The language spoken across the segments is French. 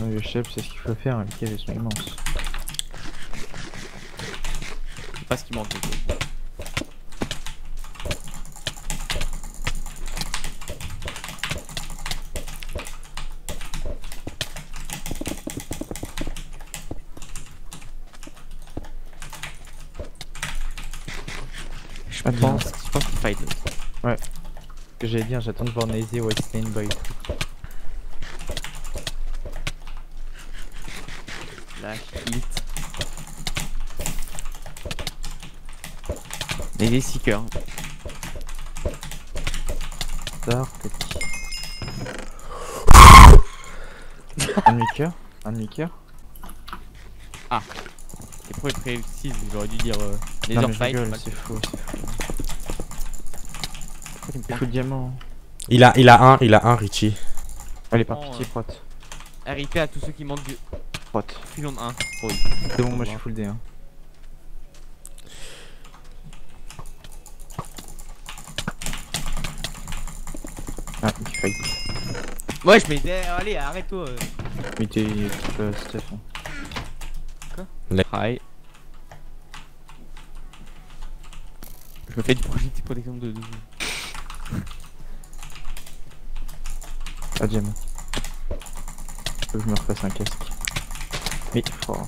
Le chef, c'est ce qu'il faut faire, les caves sont immenses. C'est pas ce qui manque. Je pense qu'il fight. Ouais. Ce que j'allais dire, j'attends de voir Nazy Westlane by tout. La hit. Et des seekers. Tard, petit. Un demi-cœur. Un demi-cœur. Ah. Et pourquoi il précise? J'aurais dû dire les Non heures mais je fight. rigole, c'est faux, c'est faux. Pourquoi tu me fous le diamant? Il a un Richie. Allez, par pitié, prot. RIP à tous ceux qui manquent du Prot. filon 1. Oui. C'est bon, moi je suis full D. Hein. Ah, il fight. Ouais, je m'ai allez, arrête-toi. Mais t'es Steph. Hein. Quoi? Hi. Je me fais du projet de protection de. Ah, diamant. Faut que je me refasse un casque. Mais fort.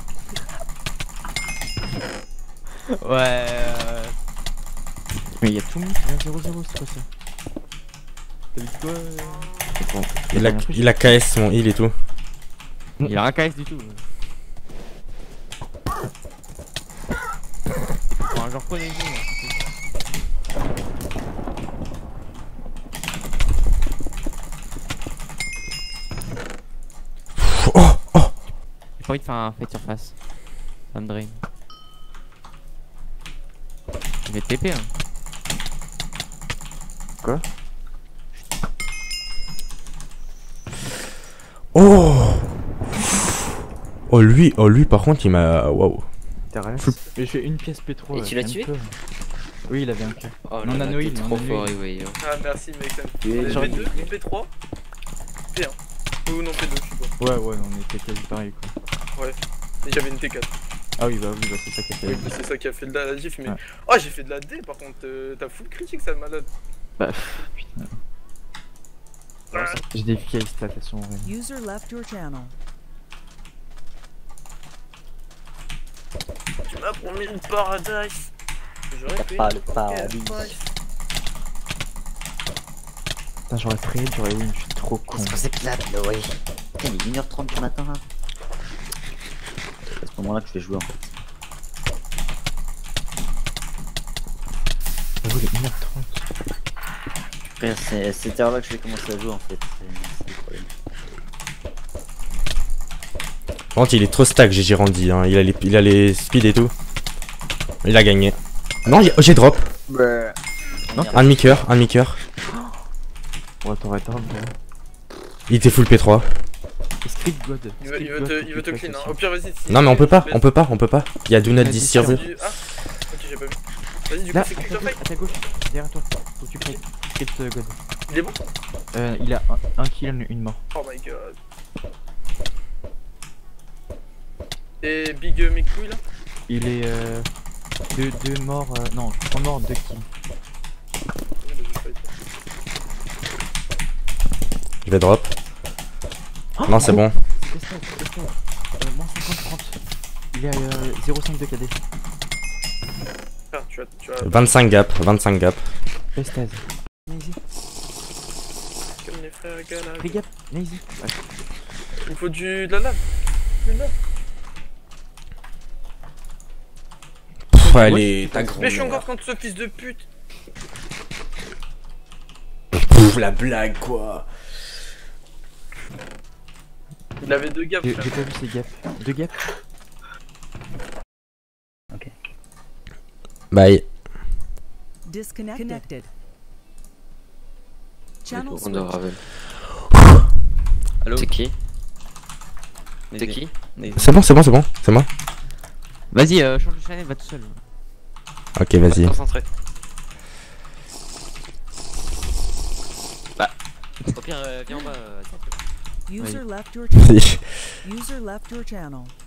Ouais. Mais il y a tout le monde qui vient 0-0, c'est quoi ça? T'as vu quoi? C'est bon. Il a KS son heal et tout. Il a un KS du tout. Enfin, genre prenez-vous. J'ai pas envie de faire un fight surface. Ça me draine. Je vais TP hein. Quoi? Oh lui par contre il m'a... Waouh. T'as rien. Mais j'ai une pièce P3. Et tu l'as tué? Oui, il avait un cœur. Oh Non, là là, Nanoïl, t'es non, trop Nanoïl. fort, oui. Ah merci mec, ça Et me genre- P2, P3, P1. Ou non P2, je sais pas. Ouais, on était quasi pareil quoi. Ouais. Et j'avais une T4. Ah oui, bah c'est ça qui a fait. Oui, c'est ça qui a fait de la diff, mais. Ouais. Oh, j'ai fait de la D par contre, t'as full critique, ça malade. Bah, putain. J'ai des vieilles stats, elles sont horribles. User left your channel. Tu m'as promis le paradise. J'aurais fait Pas le paradis. Putain, j'aurais trade, j'aurais win, je suis trop con. Qu'est-ce que c'est que là, ouais. Putain, il est 1h30 du matin là. C'est à ce moment là que je vais jouer en fait. J'avoue, il est 1h30. Frère, c'est à cette heure là que je vais commencer à jouer en fait. C'est le problème. Par contre il est trop stack GG Randy, hein. il a les speed et tout. Il a gagné. Non, j'ai drop. Non, Un demi-cœur, un demi-cœur. Ouais, t'aurais drop, Il était full P3. Street God. Il veut te clean, hein. Au pire, vas-y. Non mais on peut pas. Il y a do not disturb. Ah, ok, j'ai pas vu. Vas-y, du coup, Là, c'est à Crypto ta Fight. gauche, à ta gauche, derrière toi. Faut que tu payes. Street God. Il est bon? Il a un kill, une mort. Oh my god. Et Big McCouille là? Il est deux morts, non, 3 morts, 2 kills. Je vais drop. Non c'est bon. Moins 50-30. Il est à 0,5 de KD. Ah, tu as 25 gap. Pestaz. Nazy. comme les frères Gala. Fais gap, Nazy. Ouais. Il faut de la lave. Une lave. Allez, ta Mais je suis encore contre ce fils de pute. Pouf la blague quoi. Il avait 2 gaps. J'ai pas vu ces gaps. 2 gaps. Ok. Bye. Disconnected. Channel On switch. a Ravel. Allô? C'est qui? C'est qui? C'est bon. Vas-y, change de channel, va tout seul. Ok, vas-y. Concentré. Bah. Au pire, viens en bas. User left your channel. User left your channel.